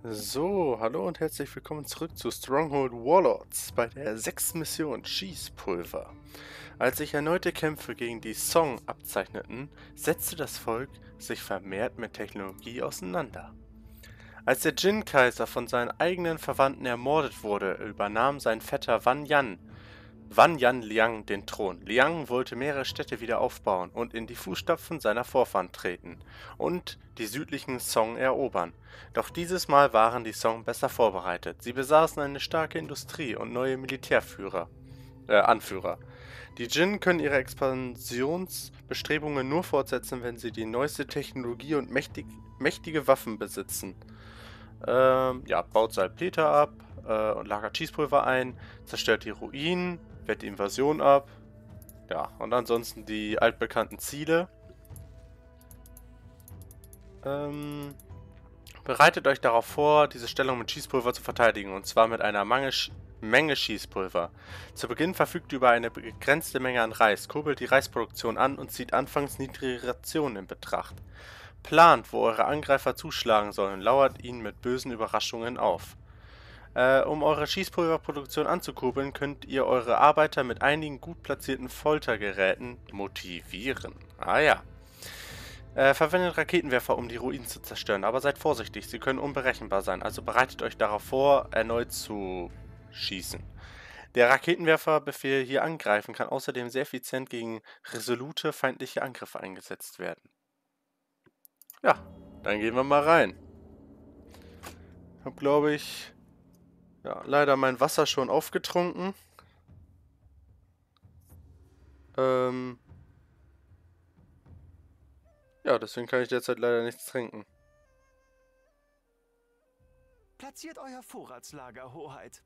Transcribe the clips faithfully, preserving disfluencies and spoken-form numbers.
So, hallo und herzlich willkommen zurück zu Stronghold Warlords bei der sechsten Mission Schießpulver. Als sich erneute Kämpfe gegen die Song abzeichneten, setzte das Volk sich vermehrt mit Technologie auseinander. Als der Jin-Kaiser von seinen eigenen Verwandten ermordet wurde, übernahm sein Vetter Wan Yan Wan Yan Liang den Thron. Liang wollte mehrere Städte wieder aufbauen und in die Fußstapfen seiner Vorfahren treten und die südlichen Song erobern. Doch dieses Mal waren die Song besser vorbereitet. Sie besaßen eine starke Industrie und neue Militärführer, äh, Anführer. Die Jin können ihre Expansionsbestrebungen nur fortsetzen, wenn sie die neueste Technologie und mächtig, mächtige Waffen besitzen. Ähm, ja, baut Salpeter ab äh, und lagert Schießpulver ein, zerstört die Ruinen, wehrt die Invasion ab. Ja, und ansonsten die altbekannten Ziele. Ähm, bereitet euch darauf vor, diese Stellung mit Schießpulver zu verteidigen, und zwar mit einer Menge, Sch Menge Schießpulver. Zu Beginn verfügt ihr über eine begrenzte Menge an Reis, kurbelt die Reisproduktion an und zieht anfangs niedrige Rationen in Betracht. Plant, wo eure Angreifer zuschlagen sollen, lauert ihnen mit bösen Überraschungen auf. Äh, um eure Schießpulverproduktion anzukurbeln, könnt ihr eure Arbeiter mit einigen gut platzierten Foltergeräten motivieren. Ah ja. Äh, verwendet Raketenwerfer, um die Ruinen zu zerstören, aber seid vorsichtig, sie können unberechenbar sein, also bereitet euch darauf vor, erneut zu schießen. Der Raketenwerferbefehl hier angreifen kann außerdem sehr effizient gegen resolute feindliche Angriffe eingesetzt werden. Ja, dann gehen wir mal rein. Ich habe, glaube ich, ja, leider mein Wasser schon aufgetrunken. Ähm, ja, deswegen kann ich derzeit leider nichts trinken. Platziert euer Vorratslager, Hoheit.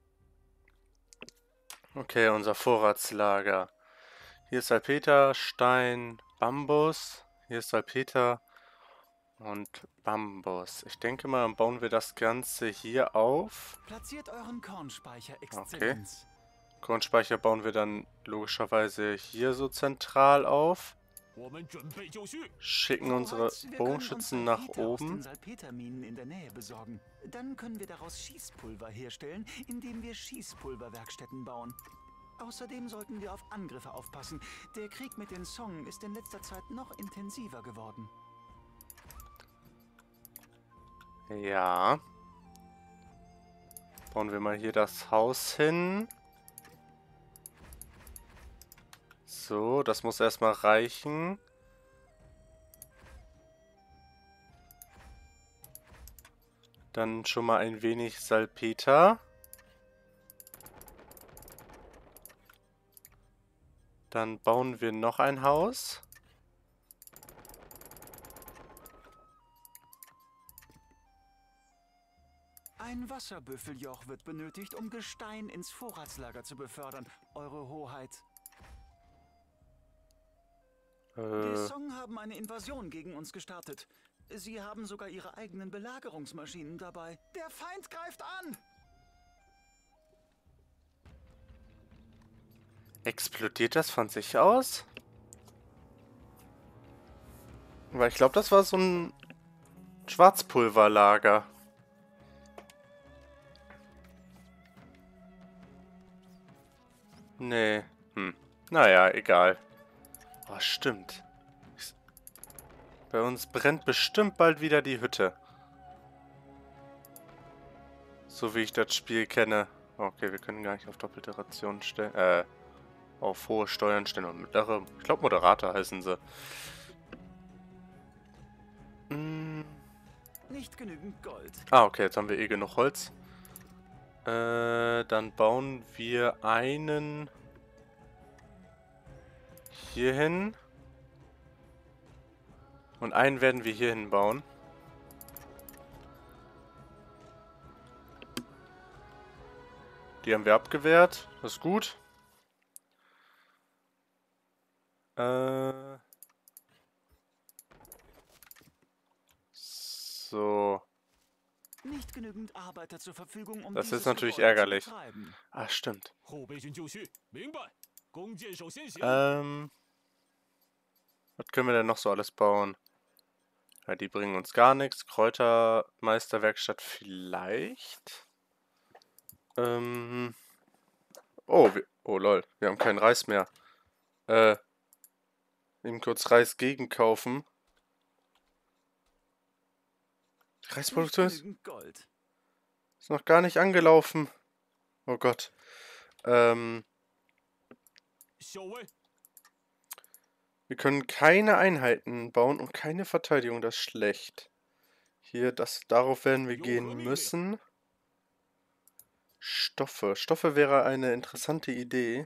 Okay, unser Vorratslager. Hier ist Salpeter, Stein, Bambus. Hier ist Salpeter und Bambus. Ich denke mal, dann bauen wir das Ganze hier auf. Platziert euren Kornspeicher, Okay. Exzellenz. Kornspeicher bauen wir dann logischerweise hier so zentral auf. Schicken unsere Hoheit, wir Bogenschützen können uns nach Salpeter aus den oben. Salpeterminen in der Nähe besorgen. Dann können wir daraus Schießpulver herstellen, indem wir Schießpulverwerkstätten bauen. Außerdem sollten wir auf Angriffe aufpassen. Der Krieg mit den Song ist in letzter Zeit noch intensiver geworden. Ja. Bauen wir mal hier das Haus hin. So, das muss erstmal reichen. Dann schon mal ein wenig Salpeter. Dann bauen wir noch ein Haus. Ein Wasserbüffeljoch wird benötigt, um Gestein ins Vorratslager zu befördern, Eure Hoheit. Die Äh, Song haben eine Invasion gegen uns gestartet. Sie haben sogar ihre eigenen Belagerungsmaschinen dabei. Der Feind greift an! explodiert das von sich aus? Weil ich glaube, das war so ein Schwarzpulverlager. Nee. Hm. Naja, egal. Oh, stimmt. Bei uns brennt bestimmt bald wieder die Hütte. So wie ich das Spiel kenne. Okay, wir können gar nicht auf doppelte Rationen stellen. Äh, auf hohe Steuern stellen und mittlere. Ich glaube, Moderator heißen sie. Hm. Nicht genügend Gold. Ah, okay, jetzt haben wir eh genug Holz. Äh, dann bauen wir einen hier hin. Und einen werden wir hier hin bauen. Die haben wir abgewehrt. Das ist gut. Äh. So. Nicht genügend Arbeiter zur Verfügung, um Das ist dieses natürlich Gebäude ärgerlich. zu betreiben. Ah, stimmt. 后备军就绪，明白。弓箭手先行。 Ähm. Was können wir denn noch so alles bauen? Weil die bringen uns gar nichts. Kräutermeisterwerkstatt vielleicht. Ähm. Oh, wir, oh lol, wir haben keinen Reis mehr. Äh. Eben kurz Reis gegenkaufen. Die Reisproduktion ist, Gold. ist noch gar nicht angelaufen. Oh Gott. Ähm. Wir können keine Einheiten bauen und keine Verteidigung. Das ist schlecht. Hier, das, darauf werden wir gehen müssen. Stoffe. Stoffe wäre eine interessante Idee.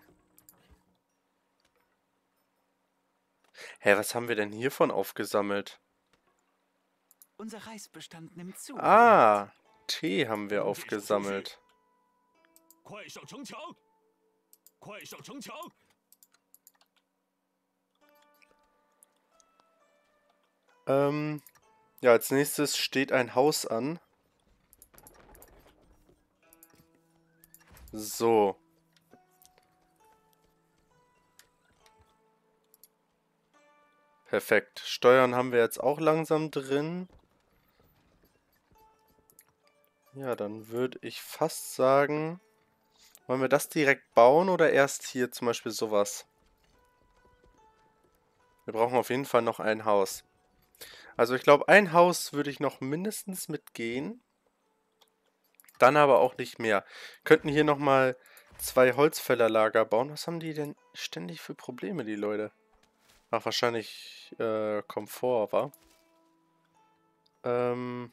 Hä, was haben wir denn hiervon aufgesammelt? Unser Reisbestand nimmt zu. Ah, Tee haben wir aufgesammelt. Ähm, ja, als nächstes steht ein Haus an. So. Perfekt. Steuern haben wir jetzt auch langsam drin. Ja, dann würde ich fast sagen, wollen wir das direkt bauen oder erst hier zum Beispiel sowas? Wir brauchen auf jeden Fall noch ein Haus. Also ich glaube, ein Haus würde ich noch mindestens mitgehen. Dann aber auch nicht mehr. Könnten hier nochmal zwei Holzfällerlager bauen. Was haben die denn ständig für Probleme, die Leute? Ach, wahrscheinlich äh, Komfort, wa? Ähm...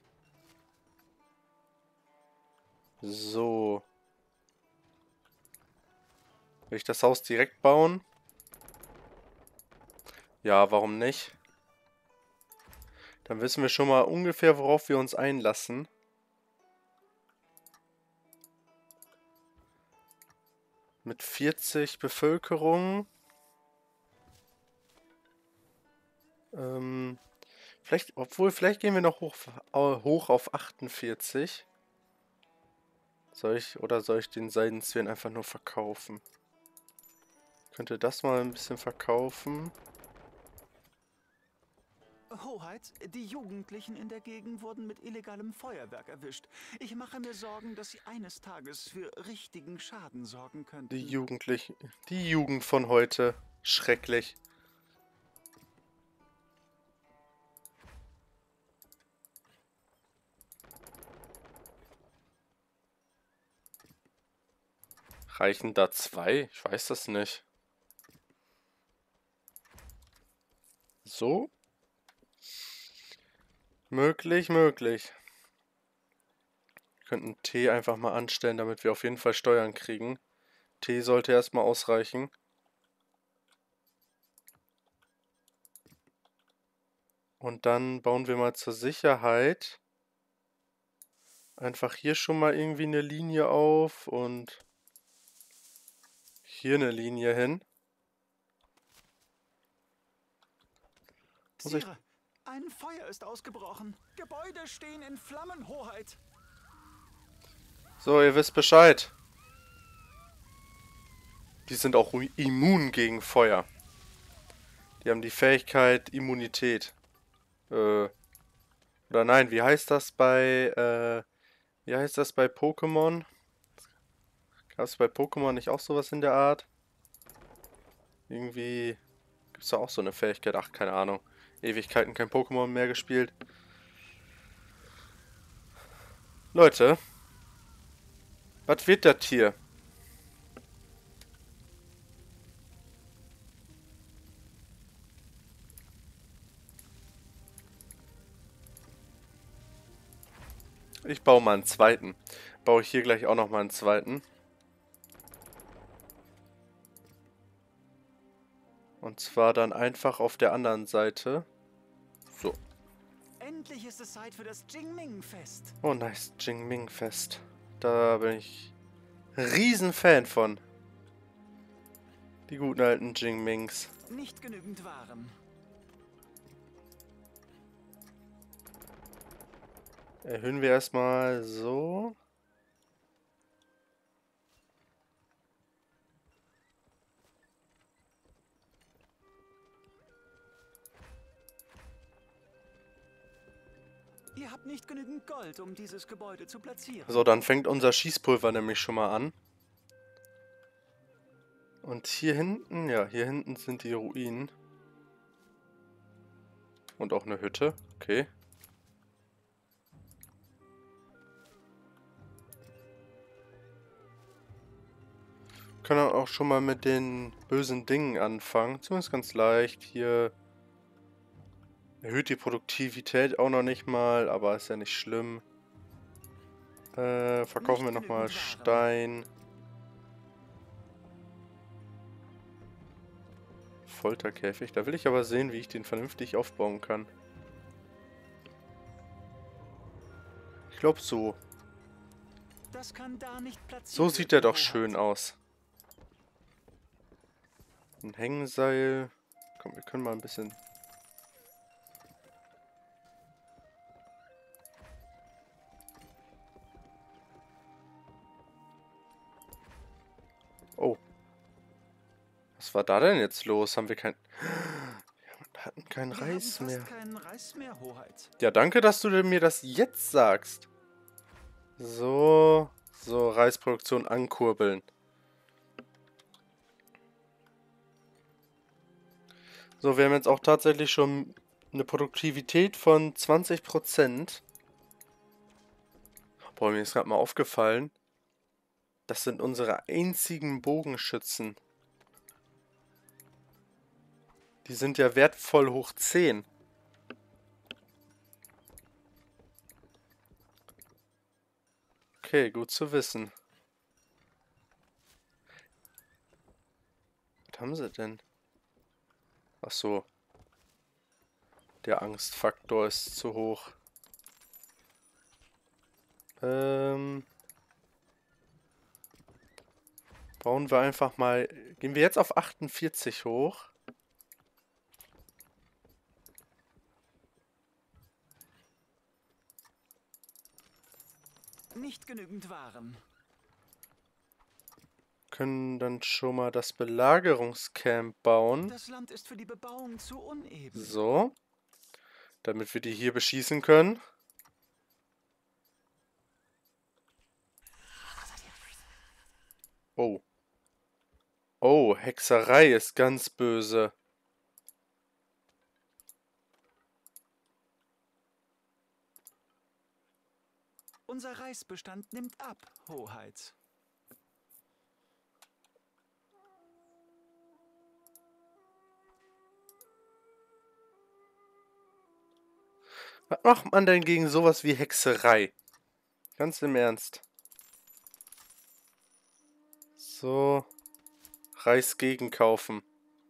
So. Will ich das Haus direkt bauen? Ja, warum nicht? Dann wissen wir schon mal ungefähr, worauf wir uns einlassen. Mit vierzig Bevölkerung. Ähm, vielleicht, obwohl, vielleicht gehen wir noch hoch, hoch auf achtundvierzig. Soll ich, oder soll ich den Seidenzwirn einfach nur verkaufen? Ich könnte das mal ein bisschen verkaufen. Hoheit, die Jugendlichen in der Gegend wurden mit illegalem Feuerwerk erwischt. Ich mache mir Sorgen, dass sie eines Tages für richtigen Schaden sorgen könnten. Die Jugendlichen, die Jugend von heute. Schrecklich. Reichen da zwei? Ich weiß das nicht. So? Möglich, möglich. Wir könnten Tee einfach mal anstellen, damit wir auf jeden Fall Steuern kriegen. Tee sollte erstmal ausreichen. Und dann bauen wir mal zur Sicherheit einfach hier schon mal irgendwie eine Linie auf und hier eine Linie hin. Muss ich... Sire, ein Feuer ist ausgebrochen. Gebäude stehen in Flammen, Hoheit. So, ihr wisst Bescheid. Die sind auch immun gegen Feuer. Die haben die Fähigkeit Immunität. Äh, oder nein, wie heißt das bei, äh, wie heißt das bei Pokémon? Gab es bei Pokémon nicht auch sowas in der Art? Irgendwie gibt es da auch so eine Fähigkeit. Ach, keine Ahnung. Ewigkeiten kein Pokémon mehr gespielt. Leute. Was wird das hier? Ich baue mal einen zweiten. Baue ich hier gleich auch nochmal einen zweiten. Und zwar dann einfach auf der anderen Seite. So. Endlich ist es Zeit für das Jingming-Fest. Oh, nice. Jingming-Fest. Da bin ich Riesenfan von. Die guten alten Jingmings. Nicht genügend Waren. Erhöhen wir erstmal so. Ihr habt nicht genügend Gold, um dieses Gebäude zu platzieren. So, dann fängt unser Schießpulver nämlich schon mal an. Und hier hinten, ja, hier hinten sind die Ruinen. Und auch eine Hütte, okay. Können auch schon mal mit den bösen Dingen anfangen. Zumindest ganz leicht. Hier erhöht die Produktivität auch noch nicht mal, aber ist ja nicht schlimm. Äh, verkaufen wir nochmal Stein. Folterkäfig. Da will ich aber sehen, wie ich den vernünftig aufbauen kann. Ich glaube so. Das kann da nicht platziert So sieht der werden, doch schön aus. Ein Hängenseil. Komm, wir können mal ein bisschen... Oh. Was war da denn jetzt los? Haben wir kein... Wir hatten keinen Wir Reis haben fast mehr. keinen Reis mehr, Hoheit. Ja, danke, dass du mir das jetzt sagst. So. So, Reisproduktion ankurbeln. So, wir haben jetzt auch tatsächlich schon eine Produktivität von zwanzig Prozent. Boah, mir ist gerade mal aufgefallen. Das sind unsere einzigen Bogenschützen. Die sind ja wertvoll hoch zehn. Okay, gut zu wissen. Was haben sie denn? Ach so. Der Angstfaktor ist zu hoch. Ähm... Bauen wir einfach mal... Gehen wir jetzt auf achtundvierzig hoch. Nicht genügend Waren. Können dann schon mal das Belagerungscamp bauen. Das Land ist für die Bebauung zu uneben. So. Damit wir die hier beschießen können. Oh. Oh, Hexerei ist ganz böse. Unser Reisbestand nimmt ab, Hoheit. Was macht man denn gegen sowas wie Hexerei? Ganz im Ernst. So. Reis gegenkaufen.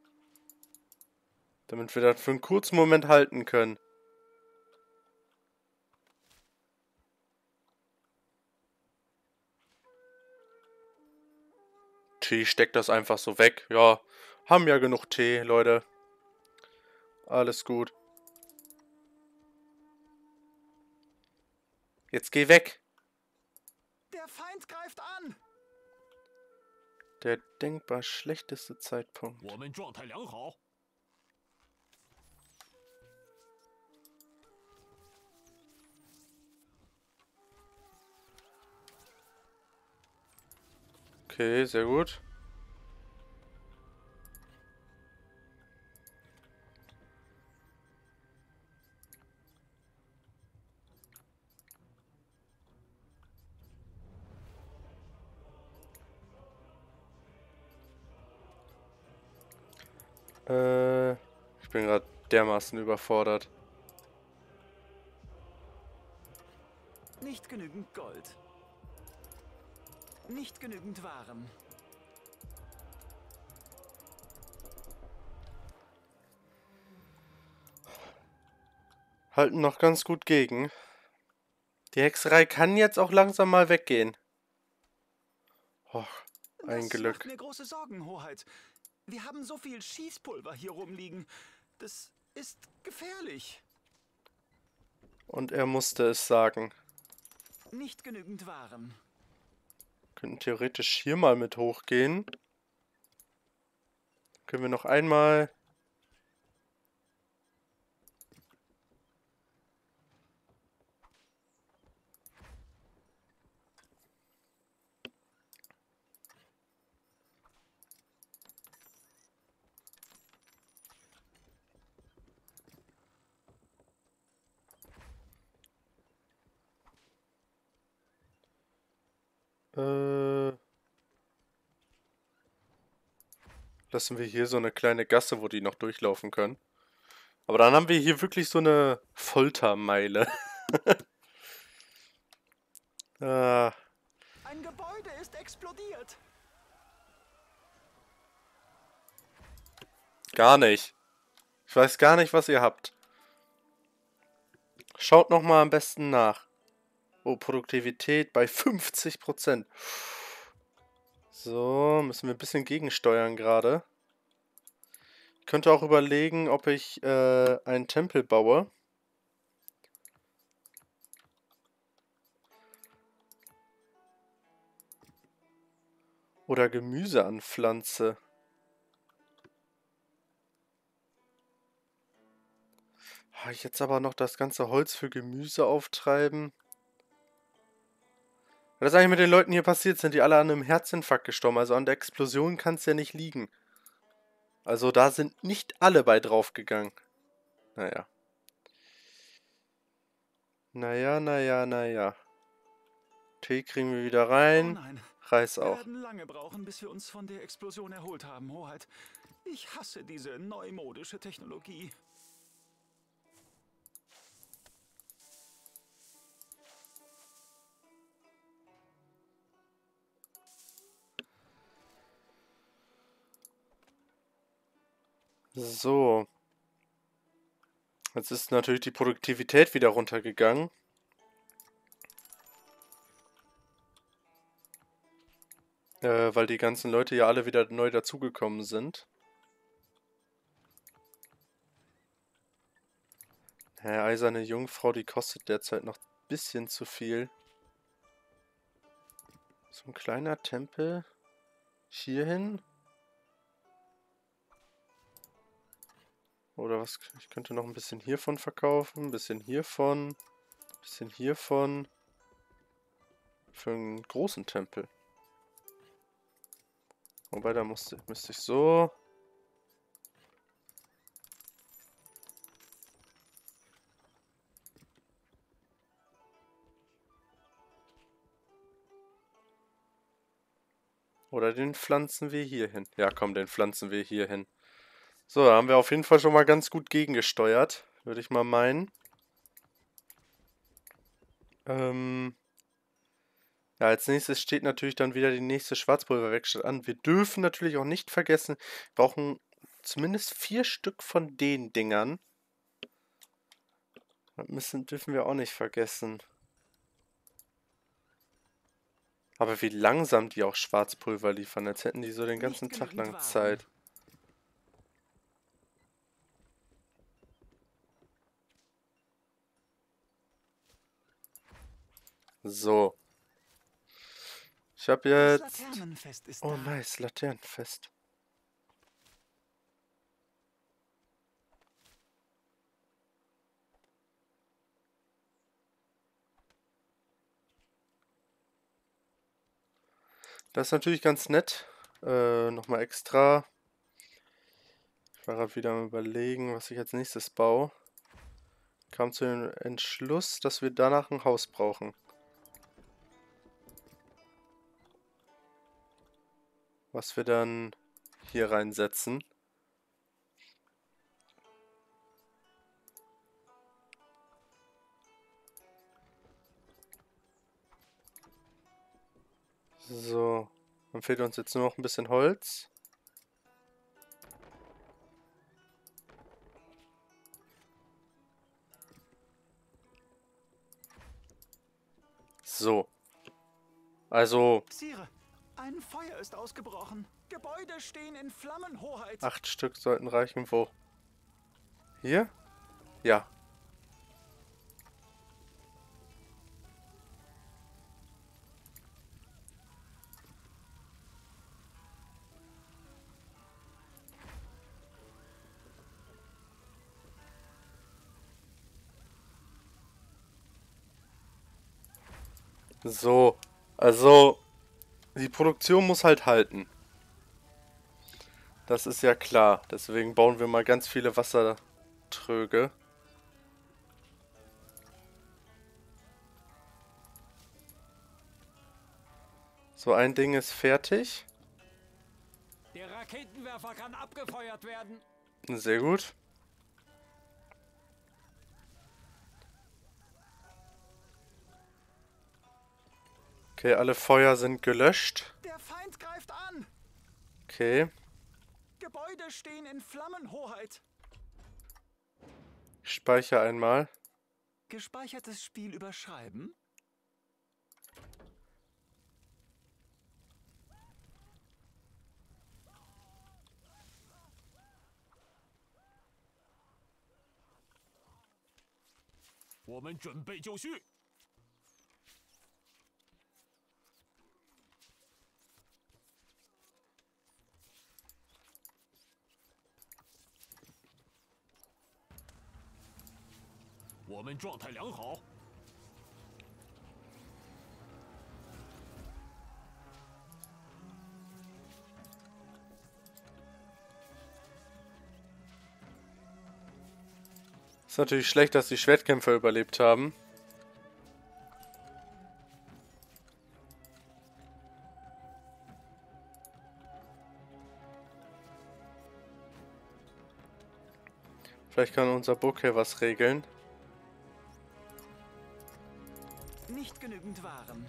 Damit wir das für einen kurzen Moment halten können. Tee steckt das einfach so weg. Ja, haben ja genug Tee, Leute. Alles gut. Jetzt geh weg. Der Feind greift an. Der denkbar schlechteste Zeitpunkt. 我们状态良好。 Okay, sehr gut. Äh, ich bin gerade dermaßen überfordert. Nicht genügend Gold. Nicht genügend Waren. Halten noch ganz gut gegen. Die Hexerei kann jetzt auch langsam mal weggehen. Och, ein Das Glück. macht mir große Sorgen, Hoheit. Wir haben so viel Schießpulver hier rumliegen. Das ist gefährlich. Und er musste es sagen. Nicht genügend Waren. Könnten theoretisch hier mal mit hochgehen. Können wir noch einmal... Äh... Lassen wir hier so eine kleine Gasse, wo die noch durchlaufen können. Aber dann haben wir hier wirklich so eine Foltermeile. ah, Ein Gebäude ist explodiert. gar nicht. Ich weiß gar nicht, was ihr habt. Schaut nochmal am besten nach. Oh, Produktivität bei fünfzig Prozent. So, müssen wir ein bisschen gegensteuern gerade. Ich könnte auch überlegen, ob ich äh, einen Tempel baue. Oder Gemüse anpflanze. Jetzt aber noch das ganze Holz für Gemüse auftreiben. Was ist eigentlich mit den Leuten hier passiert? Sind die alle an einem Herzinfarkt gestorben? Also an der Explosion kann es ja nicht liegen. Also da sind nicht alle bei draufgegangen. Naja. Naja, naja, naja. Tee kriegen wir wieder rein. Oh nein. Reis Wir auch. werden lange brauchen, bis wir uns von der Explosion erholt haben, Hoheit. Ich hasse diese neumodische Technologie. So. Jetzt ist natürlich die Produktivität wieder runtergegangen. Äh, weil die ganzen Leute ja alle wieder neu dazugekommen sind. Ja, eiserne Jungfrau, die kostet derzeit noch ein bisschen zu viel. So ein kleiner Tempel. Hierhin. Oder was? Ich könnte noch ein bisschen hiervon verkaufen. Ein bisschen hiervon. Ein bisschen hiervon. Für einen großen Tempel. Wobei, da musste, müsste ich so. Oder den pflanzen wir hier hin. Ja, komm, den pflanzen wir hier hin. So, da haben wir auf jeden Fall schon mal ganz gut gegengesteuert. Würde ich mal meinen. Ähm... Ja, als nächstes steht natürlich dann wieder die nächste Schwarzpulverwerkstatt an. Wir dürfen natürlich auch nicht vergessen, wir brauchen zumindest vier Stück von den Dingern. Das müssen, dürfen wir auch nicht vergessen. Aber wie langsam die auch Schwarzpulver liefern, als hätten die so den ganzen Tag lang Zeit. So. Ich habe jetzt... Das Laternenfest ist oh, da. nice, Laternenfest. Das ist natürlich ganz nett. Äh, nochmal extra. Ich war gerade wieder am Überlegen, was ich als nächstes baue. Kam zu dem Entschluss, dass wir danach ein Haus brauchen. Was wir dann hier reinsetzen. So, dann fehlt uns jetzt nur noch ein bisschen Holz. So. Also... Sire, ein Feuer ist ausgebrochen. Gebäude stehen in Flammen, Hoheit. Acht Stück sollten reichen. Wo? Hier? Ja. So, also die Produktion muss halt halten. Das ist ja klar. Deswegen bauen wir mal ganz viele Wassertröge. So, ein Ding ist fertig. Der Raketenwerfer kann abgefeuert werden. Sehr gut. Okay, alle Feuer sind gelöscht. Der Feind greift an. Okay. Gebäude stehen in Flammenhoheit. Ich speichere einmal. Gespeichertes Spiel überschreiben. Wir们准备就绪。我们状态良好。 Ist natürlich schlecht, dass die Schwertkämpfer überlebt haben. Vielleicht kann unser Burgherr was regeln. Nicht genügend Waren.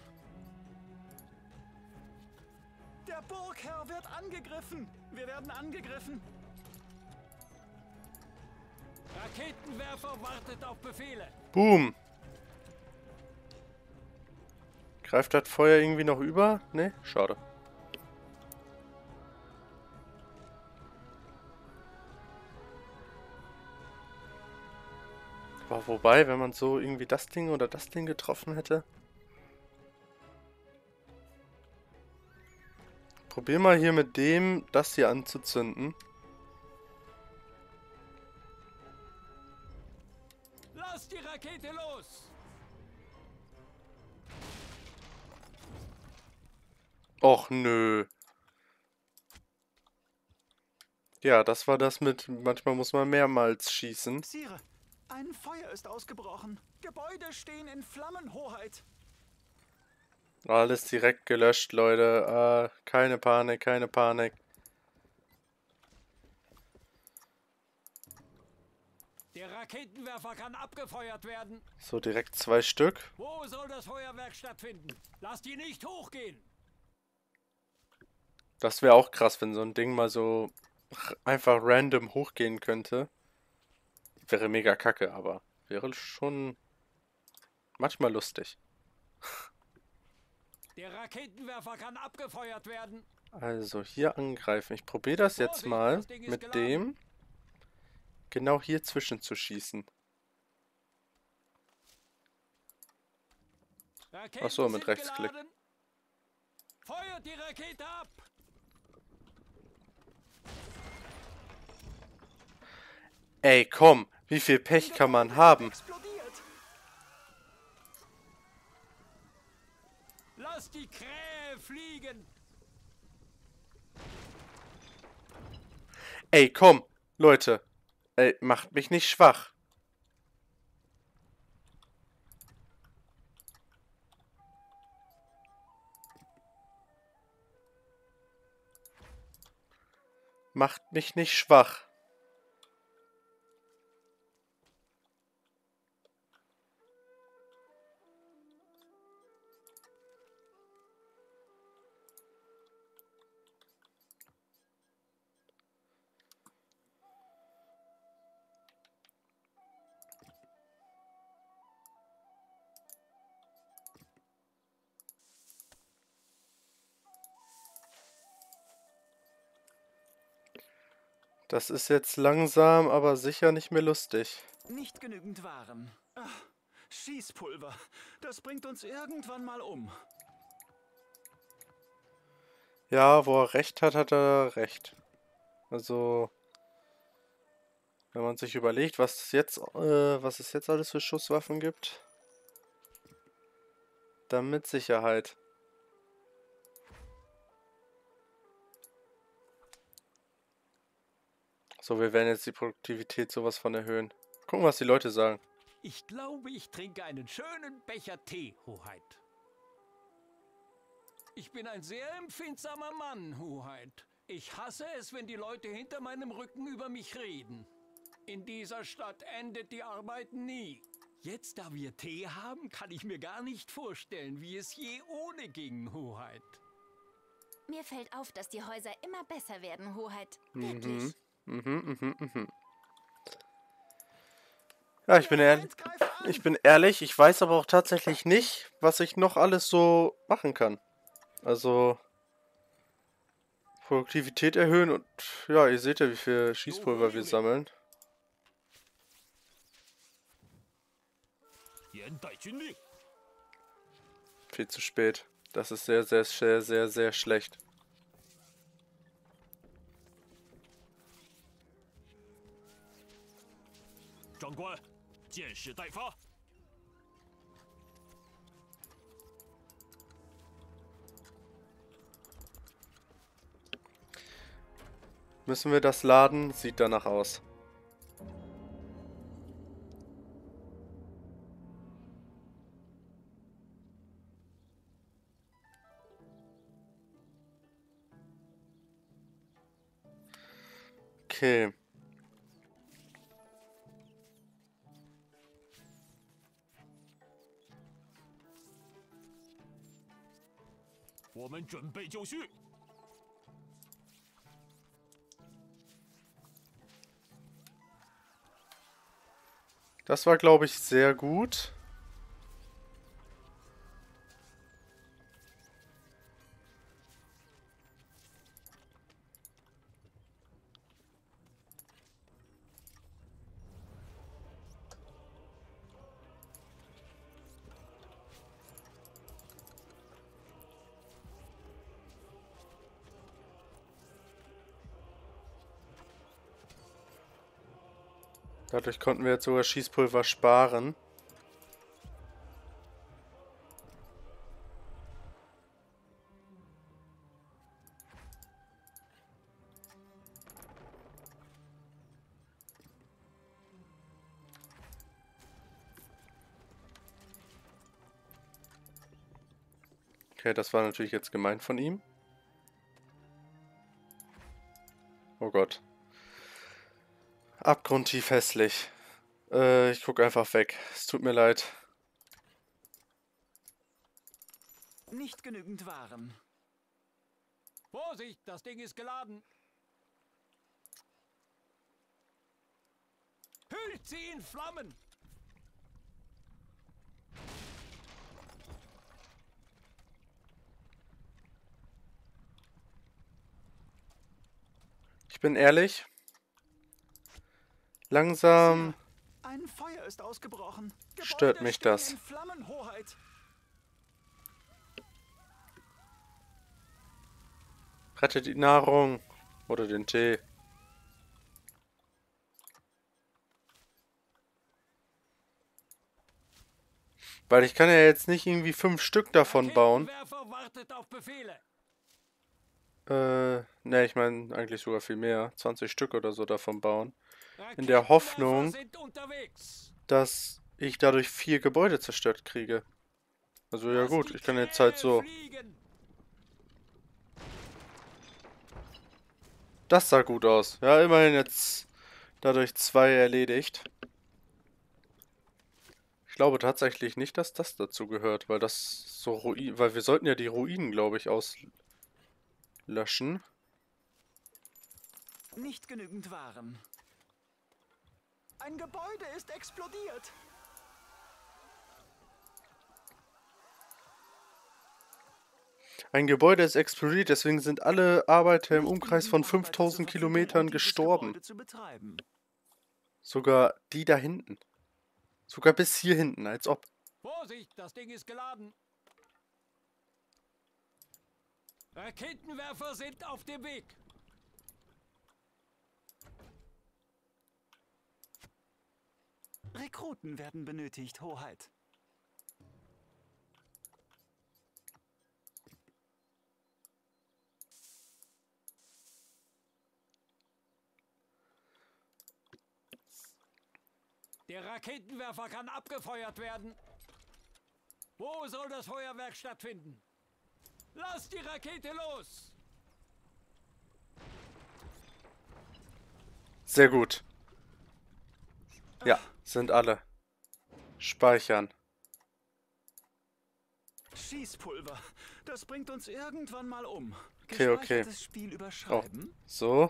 Der Burgherr wird angegriffen. Wir werden angegriffen. Raketenwerfer wartet auf Befehle. Boom. Greift das Feuer irgendwie noch über? Ne, schade. Aber wobei, wenn man so irgendwie das Ding oder das Ding getroffen hätte. Probier mal hier mit dem das hier anzuzünden. Lass die Rakete los! Och nö. Ja, das war das mit, manchmal muss man mehrmals schießen. Sire, ein Feuer ist ausgebrochen. Gebäude stehen in Flammenhoheit. Alles direkt gelöscht, Leute. Äh, keine Panik, keine Panik. Der Raketenwerfer kann abgefeuert werden. So, direkt zwei Stück. Wo soll das Feuerwerk stattfinden? Lasst die nicht hochgehen! Das wäre auch krass, wenn so ein Ding mal so einfach random hochgehen könnte. Wäre mega kacke, aber wäre schon manchmal lustig. Der Raketenwerfer kann abgefeuert werden. Also hier angreifen. Ich probiere das jetzt mal mit dem genau hier zwischen zu schießen. Achso, mit Rechtsklick. Feuert die Rakete ab! Ey, komm, wie viel Pech kann man haben? Explodiert. Lass die Krähe fliegen! Ey, komm, Leute. Ey, macht mich nicht schwach. Macht mich nicht schwach. Das ist jetzt langsam, aber sicher nicht mehr lustig. Nicht genügend Waren. Ach, Schießpulver. Das bringt uns irgendwann mal um. Ja, wo er recht hat, hat er recht. Also, wenn man sich überlegt, was es jetzt, äh, was es jetzt alles für Schusswaffen gibt, dann mit Sicherheit. So, wir werden jetzt die Produktivität sowas von erhöhen. Gucken, was die Leute sagen. Ich glaube, ich trinke einen schönen Becher Tee, Hoheit. Ich bin ein sehr empfindsamer Mann, Hoheit. Ich hasse es, wenn die Leute hinter meinem Rücken über mich reden. In dieser Stadt endet die Arbeit nie. Jetzt, da wir Tee haben, kann ich mir gar nicht vorstellen, wie es je ohne ging, Hoheit. Mir fällt auf, dass die Häuser immer besser werden, Hoheit. Wirklich. Mhm, mhm, mhm. Ja, ich bin, ehrlich, ich bin ehrlich, ich weiß aber auch tatsächlich nicht, was ich noch alles so machen kann. Also Produktivität erhöhen und ja, ihr seht ja, wie viel Schießpulver wir sammeln. Viel zu spät. Das ist sehr, sehr, sehr, sehr, sehr schlecht. Müssen wir das laden? Sieht danach aus. Okay. Das war, glaube ich, sehr gut. Dadurch konnten wir jetzt sogar Schießpulver sparen. Okay, das war natürlich jetzt gemein von ihm. Oh Gott. Abgrundtief hässlich. Äh, ich gucke einfach weg. Es tut mir leid. Nicht genügend Waren. Vorsicht, das Ding ist geladen. Hüllt sie in Flammen! Ich bin ehrlich. Langsam Ein Feuer ist ausgebrochen. stört Gebäude mich stehen das. in Flammen, Hoheit. Rettet die Nahrung. Oder den Tee. Weil ich kann ja jetzt nicht irgendwie fünf Stück davon bauen. Raketenwerfer wartet auf Befehle. Äh, ne, ich meine eigentlich sogar viel mehr. zwanzig Stück oder so davon bauen. In Raketenwerfer der Hoffnung, sind unterwegs. dass ich dadurch vier Gebäude zerstört kriege. Also ja Lass gut, die ich kann jetzt halt Krähe so. fliegen. Das sah gut aus. Ja, immerhin jetzt dadurch zwei erledigt. Ich glaube tatsächlich nicht, dass das dazu gehört, weil das so Ruinen, weil wir sollten ja die Ruinen, glaube ich, auslöschen. Nicht genügend Waren. Ein Gebäude ist explodiert. Ein Gebäude ist explodiert, deswegen sind alle Arbeiter im Nicht Umkreis von genügend Arbeiter fünftausend zur Verfügung, Kilometern um dieses gestorben. Gebäude zu betreiben. Sogar die da hinten. Sogar bis hier hinten, als ob. Vorsicht, das Ding ist geladen. Raketenwerfer sind auf dem Weg. Rekruten werden benötigt, Hoheit. Der Raketenwerfer kann abgefeuert werden. Wo soll das Feuerwerk stattfinden? Lass die Rakete los! Sehr gut. Ja, sind alle. Speichern. Schießpulver. Das bringt uns irgendwann mal um. Okay, okay. Gespeichertes Spiel Oh, überschreiben. so.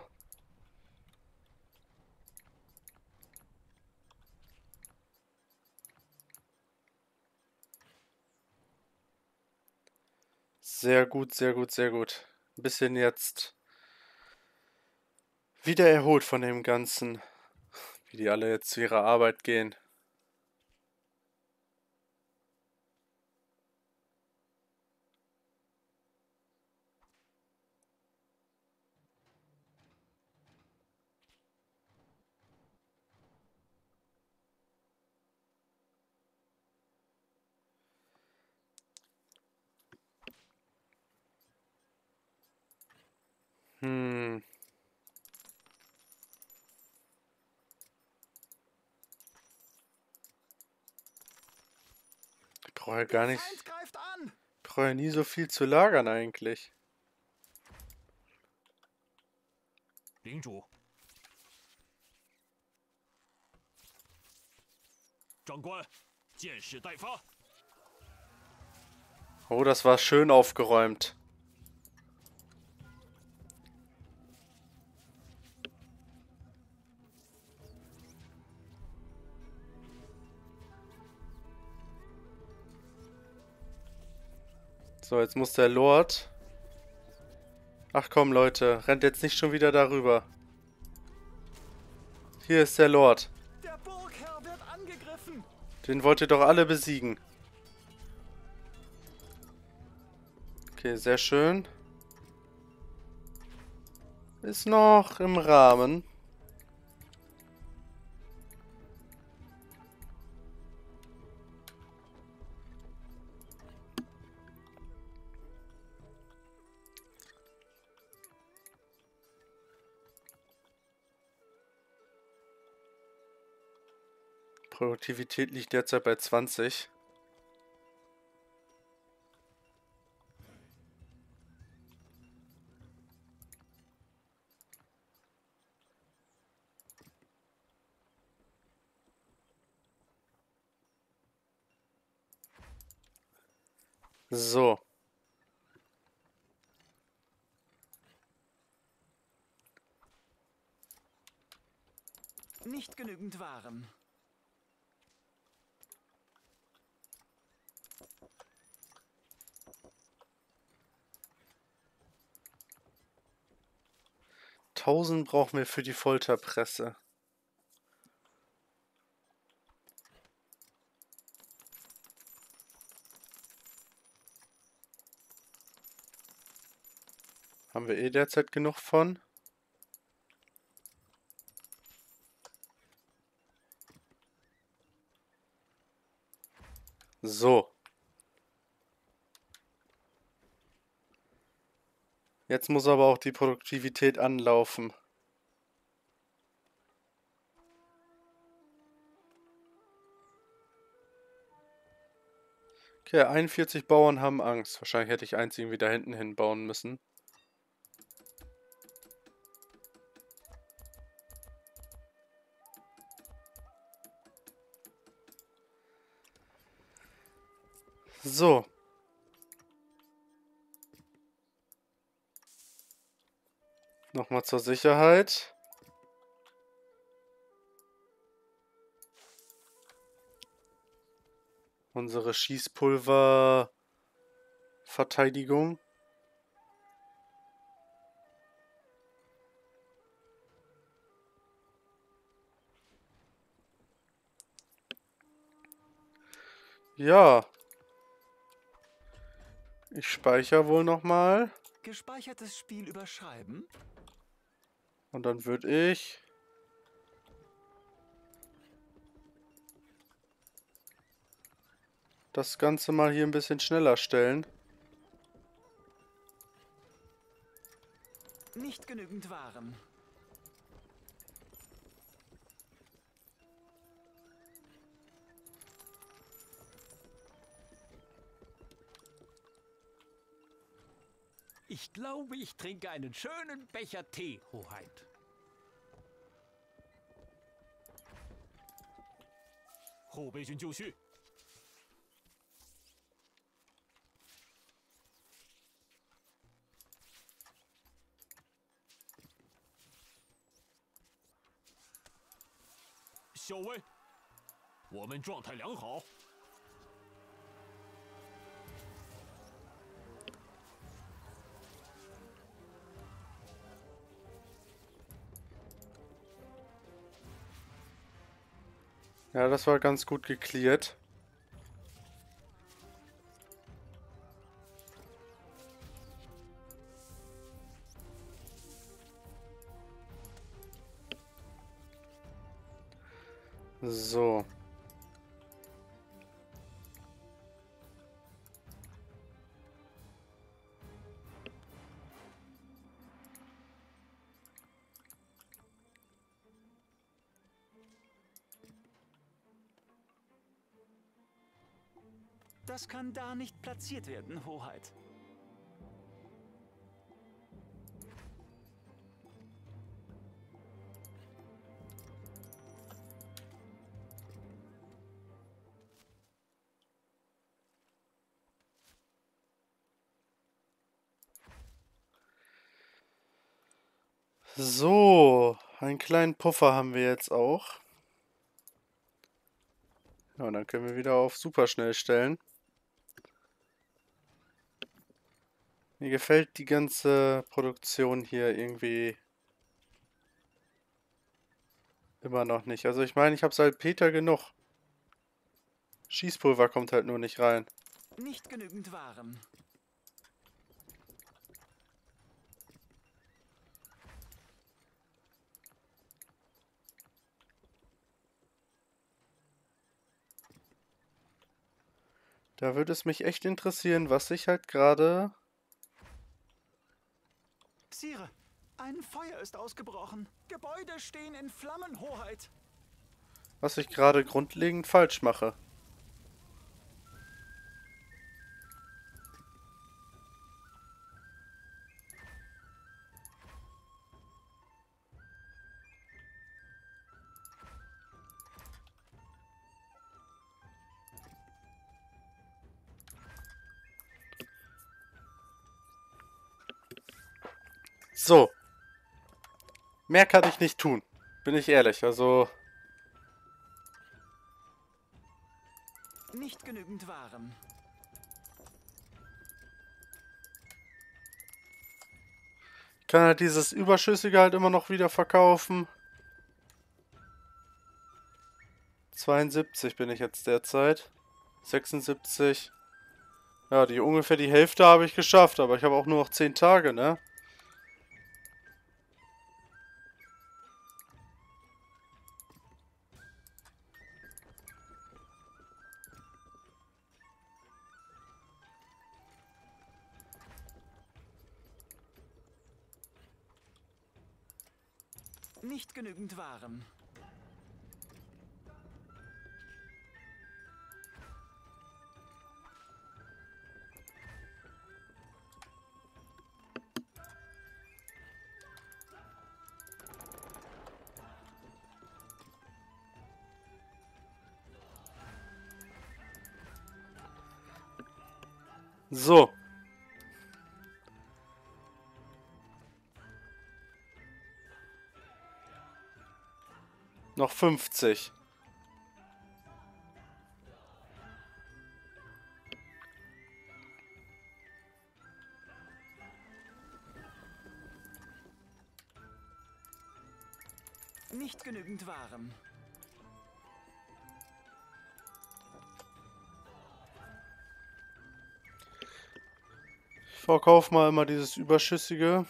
Sehr gut, sehr gut, sehr gut. Ein bisschen jetzt wieder erholt von dem Ganzen, wie die alle jetzt zu ihrer Arbeit gehen. Hm. Ich brauche ja gar nicht. Feind greift an. Ich brauche ja nie so viel zu lagern eigentlich. 领主，长官，箭矢待发。 Oh, das war schön aufgeräumt. So, jetzt muss der Lord... Ach komm, Leute, rennt jetzt nicht schon wieder darüber. Hier ist der Lord. Der Burgherr wird angegriffen. Den wollt ihr doch alle besiegen. Okay, sehr schön. Ist noch im Rahmen. Produktivität liegt derzeit bei zwanzig. So. Nicht genügend Waren. tausend brauchen wir für die Folterpresse. Haben wir eh derzeit genug von? So. Jetzt muss aber auch die Produktivität anlaufen. Okay, einundvierzig Bauern haben Angst. Wahrscheinlich hätte ich eins irgendwie da hinten hinbauen müssen. So. Nochmal zur Sicherheit. Unsere Schießpulververteidigung. Ja. Ich speichere wohl nochmal. Gespeichertes Spiel überschreiben. Und dann würde ich... das Ganze mal hier ein bisschen schneller stellen. Nicht genügend Waren. Ich glaube, ich trinke einen schönen Becher Tee, Hoheit. 后备军就绪。校尉，我们状态良好。 Ja, das war ganz gut geklärt. So. Das kann da nicht platziert werden, Hoheit. So, einen kleinen Puffer haben wir jetzt auch. Ja, und dann können wir wieder auf Superschnell stellen. Mir gefällt die ganze Produktion hier irgendwie immer noch nicht. Also ich meine, ich habe Salpeter genug. Schießpulver kommt halt nur nicht rein. Nicht genügend Waren. Da würde es mich echt interessieren, was sich halt gerade... Sire, ein Feuer ist ausgebrochen. Gebäude stehen in Flammen, Hoheit. was ich gerade grundlegend falsch mache. So. Mehr kann ich nicht tun. Bin ich ehrlich, also... Nicht genügend Waren. Ich kann halt dieses Überschüssige halt immer noch wieder verkaufen. zweiundsiebzig bin ich jetzt derzeit. sechsundsiebzig. Ja, die ungefähr die Hälfte habe ich geschafft, aber ich habe auch nur noch zehn Tage, ne? Nicht genügend Waren. So. Noch fünfzig. Nicht genügend Waren. Ich verkaufe mal immer dieses Überschüssige.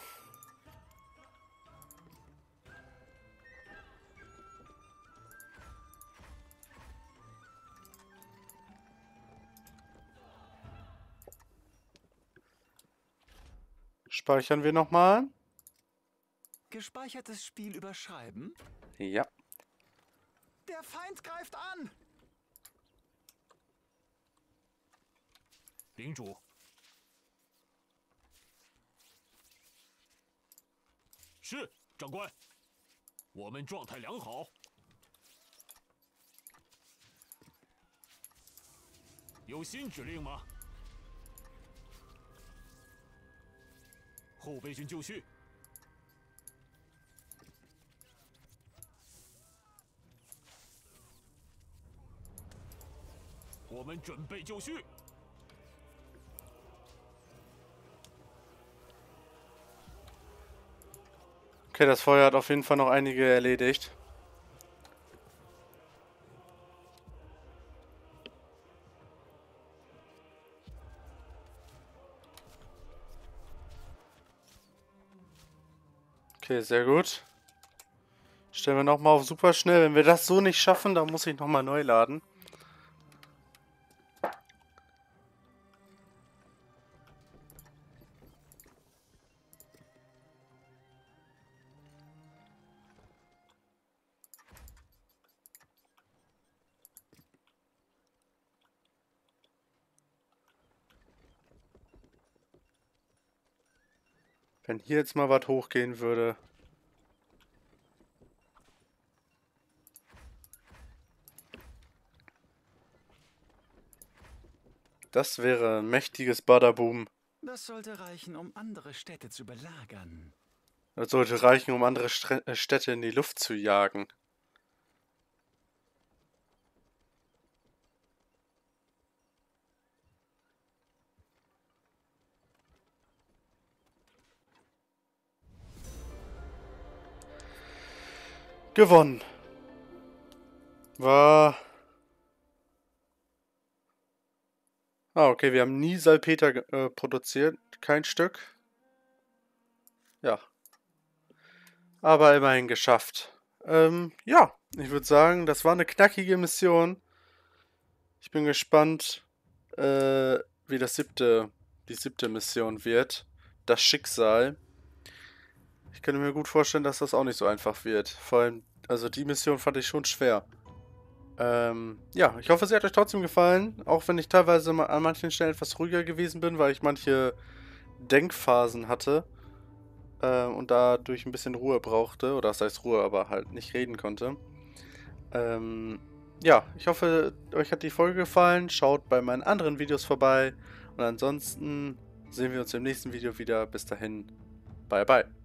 Speichern wir nochmal. Gespeichertes Spiel überschreiben. Ja. Der Feind greift an! 领主， 是，长官。我们状态良好。有新指令吗？后备军就绪。我们准备就绪。 Okay, das Feuer hat auf jeden Fall noch einige erledigt. Okay, sehr gut. Stellen wir nochmal auf super schnell. Wenn wir das so nicht schaffen, dann muss ich nochmal neu laden. Wenn hier jetzt mal was hochgehen würde. Das wäre ein mächtiges Badaboom. Das sollte reichen, um andere Städte zu belagern. Das sollte reichen, um andere Stre- äh, Städte in die Luft zu jagen. Gewonnen. War... Ah, okay, wir haben nie Salpeter äh, produziert. Kein Stück. Ja. Aber immerhin geschafft. Ähm, ja, ich würde sagen, das war eine knackige Mission. Ich bin gespannt, äh, wie das siebte, die siebte Mission wird. Das Schicksal. Ich könnte mir gut vorstellen, dass das auch nicht so einfach wird. Vor allem, also die Mission fand ich schon schwer. Ähm, ja, ich hoffe, sie hat euch trotzdem gefallen. Auch wenn ich teilweise an manchen Stellen etwas ruhiger gewesen bin, weil ich manche Denkphasen hatte. Äh, und dadurch ein bisschen Ruhe brauchte. Oder das heißt Ruhe, aber halt nicht reden konnte. Ähm, ja, ich hoffe, euch hat die Folge gefallen. Schaut bei meinen anderen Videos vorbei. Und ansonsten sehen wir uns im nächsten Video wieder. Bis dahin, bye bye.